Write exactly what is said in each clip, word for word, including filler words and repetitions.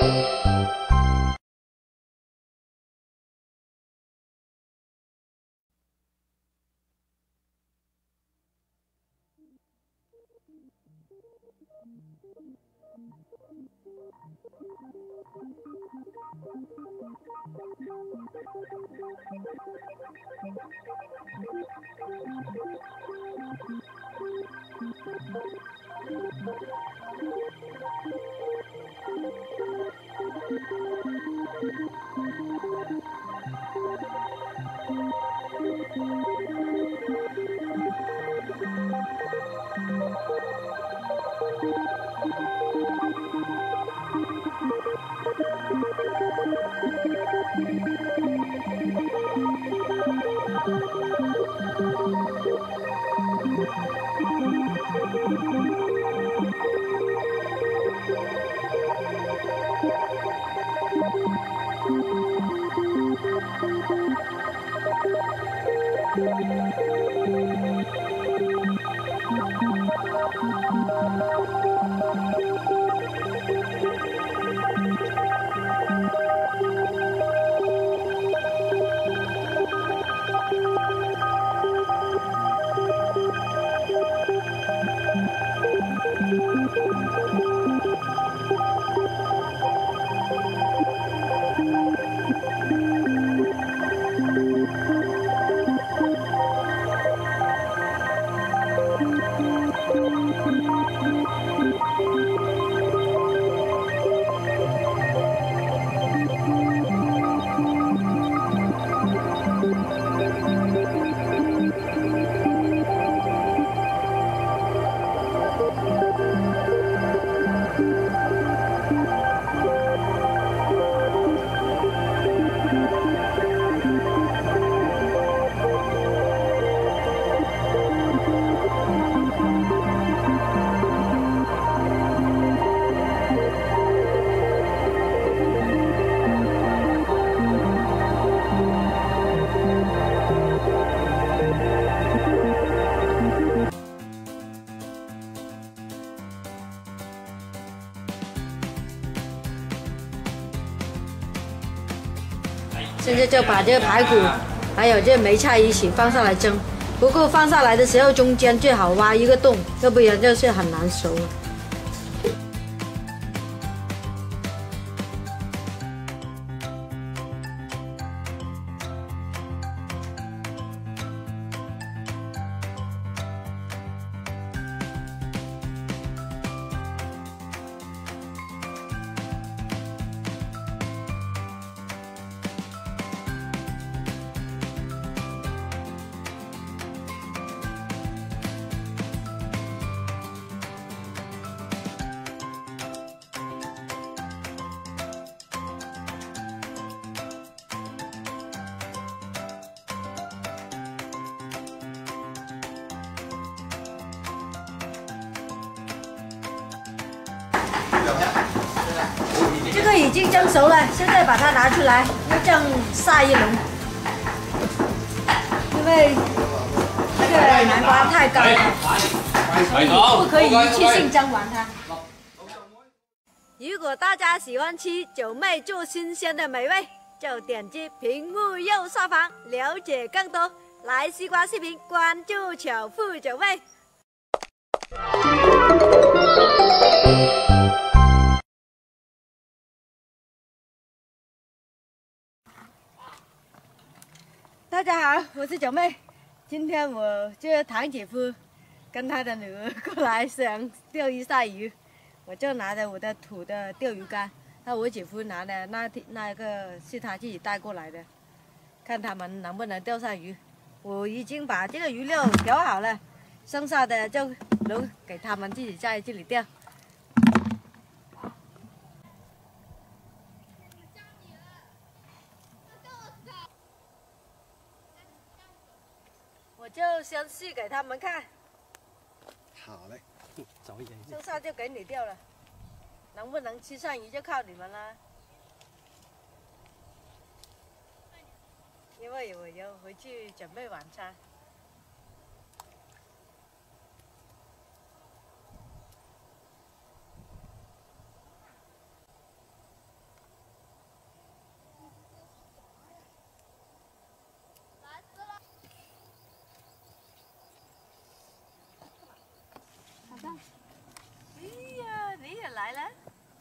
现在就把这个排骨还有这梅菜一起放上来蒸。不过放上来的时候中间最好挖一个洞，要不然就是很难熟了。这个已经蒸熟了，现在把它拿出来，要这样晒一轮，因为这个南瓜太干了，所以不可以一次性蒸完它。如果大家喜欢吃九妹做新鲜的美味，就点击屏幕右上方了解更多。来西瓜视频，关注巧妇九妹。大家好，我是九妹。今天我这堂姐夫跟他的女儿过来想钓鱼晒鱼，我就拿着我的土的钓鱼竿，那我姐夫拿的那那个是他自己带过来的，看他们能不能钓上鱼。我已经把这个鱼料调好了，剩下的就留给他们自己在这里钓。我就先试给他们看。 好嘞，早一点。 剩下就给你钓了，能不能吃上鱼就靠你们了。因为我要回去准备晚餐。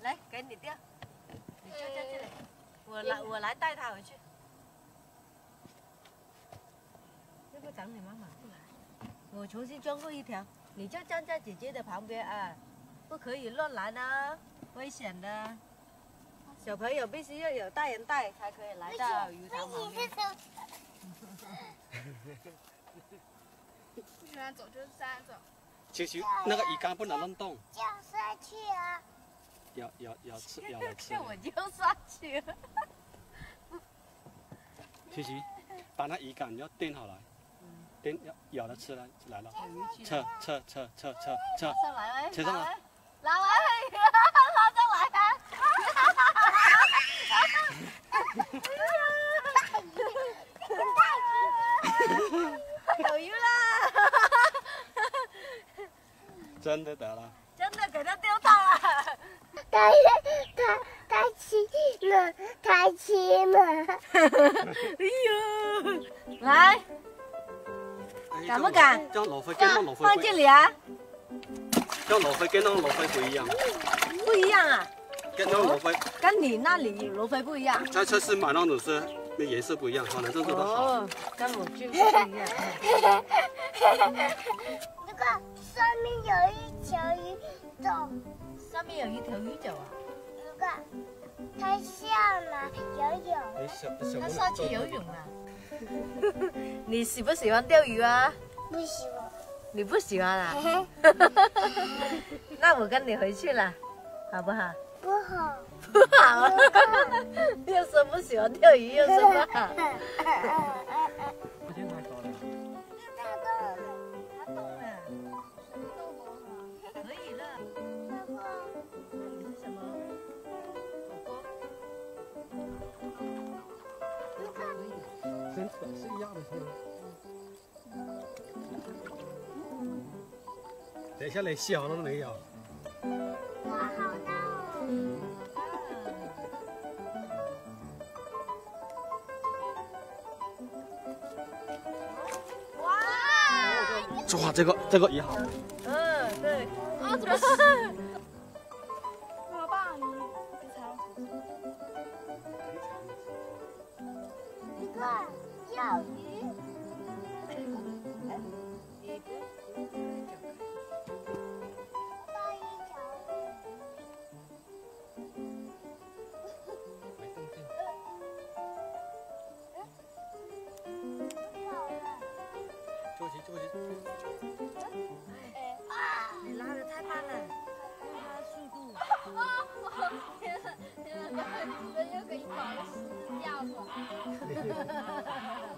来，给你钓，你就在这里，我来我来带它回去。要不找你妈妈过来，我重新装过一条，你就站在姐姐的旁边啊，不可以乱来呢，危险的。小朋友必须要有大人带才可以来到鱼塘旁边。 不喜欢走就站着走。 其实那个鱼竿不能乱动。 掉下去啊！ 咬咬咬吃咬来吃。 我就下去了。 其实把那鱼竿要垫好来，垫要咬了吃来来了，撤撤撤撤撤撤， 上来喂， 扯上来， 来喂，拉上来啊！有鱼啦！ 真的得了， 真的给它钓到了。 太太太轻了，太轻了！ 哎呦，来，敢不敢？ 这样螺灰跟那螺灰放这里啊？ 这样螺灰跟那螺灰不一样， 不一样啊？ 跟那螺灰， 跟你那里螺灰不一样。 在超市买那种是颜色不一样，可能这个的好。 哦，跟我就是不一样。 那个上面有一条鱼走， 上面有一条鱼走啊？ 那个它下来游泳。 你小小它下去游泳了。你喜不喜欢钓鱼啊？ 不喜欢。 你不喜欢啊？那我跟你回去了，好不好？ 不好。 不好，又说不喜欢钓鱼，又说不好。 我今天太高了。 它动了。 它动了，可以了。那你是什么？狗狗。 跟粉是一样的是吗？等一下连小都没有。 哇，好大哦！ 哇！ 哇，这个这个也好。 嗯，对。 啊，怎么是？我爸，你别踩我手指。 你看，钓鱼。大一条没动静。坐起坐起。 你拉的太慢了，拉速度。 天哪，天哪，人又给一条死掉了。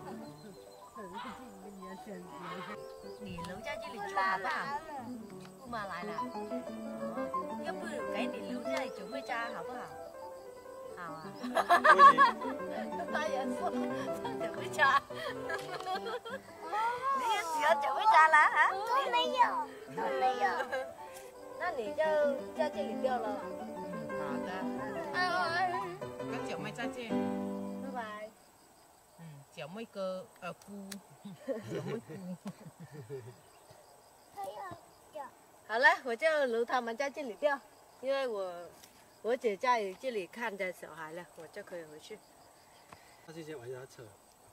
你留在这里住好不好？姑妈来了，哦，要不给你留在九妹家好不好？好啊。他也说上九妹家。你也喜欢九妹家了啊？ 都没有，都没有。 那你就在这里钓了。 好的， 哎呦哎呦！ 跟九妹再见。 拜拜。 嗯，九妹哥，呃姑，九妹姑。 它要钓。 好了，我就留他们在这里钓，因为我我姐在这里看着小孩了，我就可以回去。 他之前玩牙扯。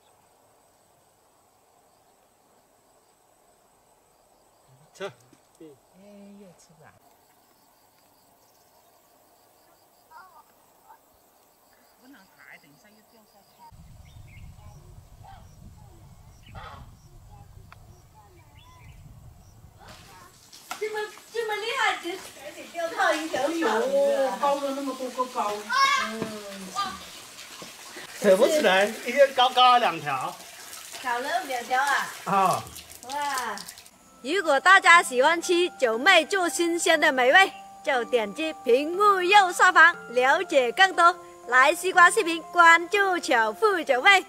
撤。 哎，又吃了。不能抬，等一下又掉下去。 这么这么厉害，只而且钓到一条小鱼哦，高了那么多个高。 嗯， 扯不起来，一个高高的两条。 少了两条啊！ 啊。 哇！如果大家喜欢吃九妹做新鲜的美味，就点击屏幕右下方了解更多。来西瓜视频，关注巧妇九妹。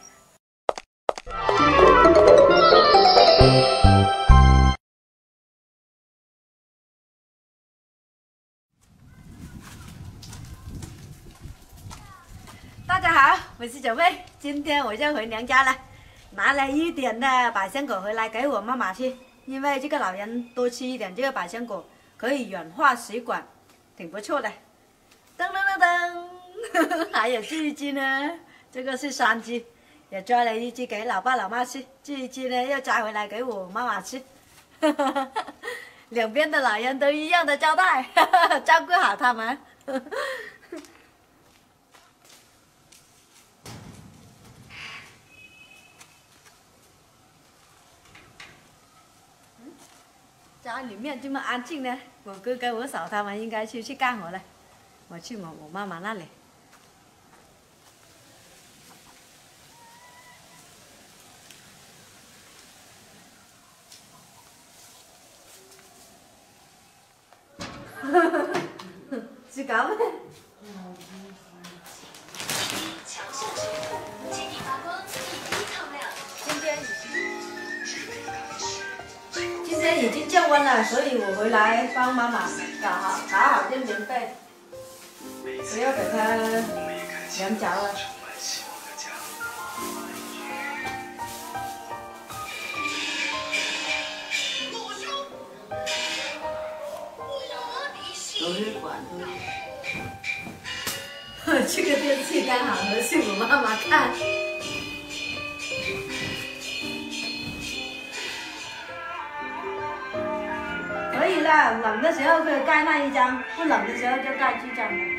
大家好，我是九妹，今天我就回娘家了，拿了一点的百香果回来给我妈妈吃，因为这个老人多吃一点这个百香果可以软化血管，挺不错的。 噔噔噔噔，还有这一只呢，这个是三只，也抓了一只给老爸老妈吃，这一只呢又抓回来给我妈妈吃。两边的老人都一样的交代，照顾好他们。家里面这么安静呢，我哥哥我嫂他们应该出去干活了，我去我我妈妈那里。是咁咩？今天已经今天已经降温了，所以我回来帮妈妈搞好搞好这棉被，不要给它凉着了。都是管的。这个电视刚好合适我妈妈看。可以了，冷的时候可以盖那一张，不冷的时候就盖这张了。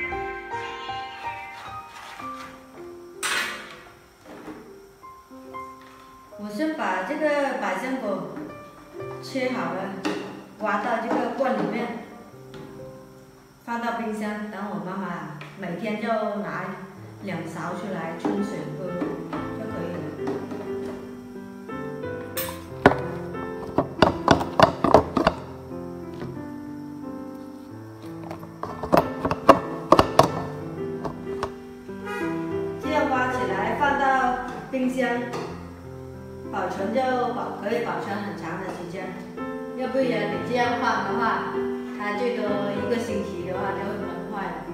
我先把这个百香果切好了，挖到这个罐里面。放到冰箱，等我妈妈每天就拿两勺出来冲水喝就可以了。这样挖起来放到冰箱，保存就保可以保存很长的时间。要不然你这样放的话，它最多一个星期的话就会闷坏了。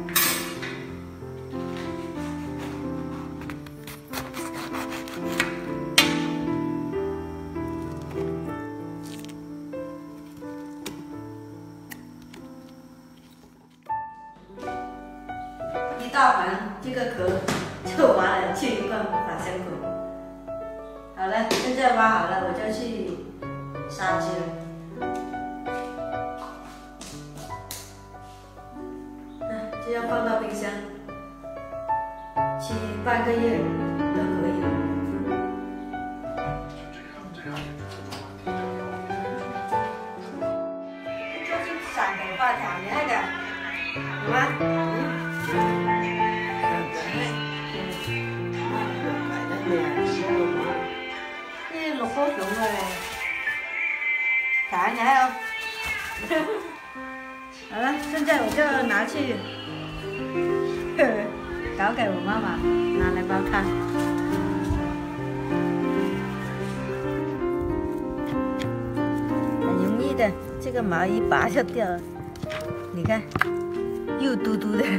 一大盘这个壳就挖了去一罐百香果。好了，现在挖好了，我就去杀鸡了。这样放到冰箱，吃半个月都可以了。就是散给发条，你那个有吗？呢六個種嘅，睇下有。好了，现在我就拿去搞给我妈妈拿来包看。很容易的，这个毛一拔就掉了，你看，又嘟嘟的。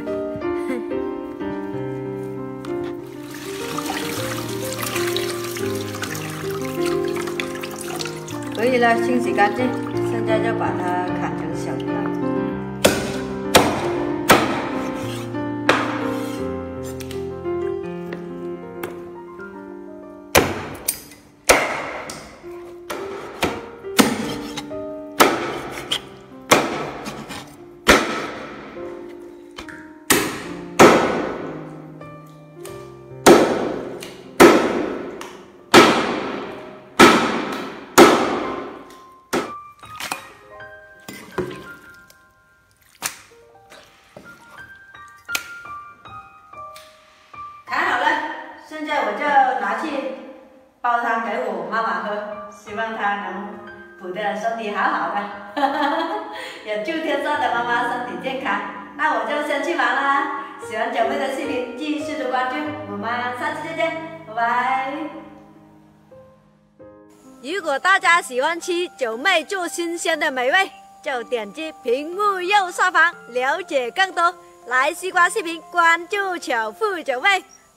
可以了，清洗干净，现在就把它砍成小段。现在我就拿去煲汤给我妈妈喝，希望她能补的身体好好的，也祝天上的妈妈身体健康。那我就先去忙啦，喜欢九妹的视频继续的关注，我们下次再见，拜拜。如果大家喜欢吃九妹做新鲜的美味，就点击屏幕右上方了解更多。来西瓜视频关注巧妇九妹。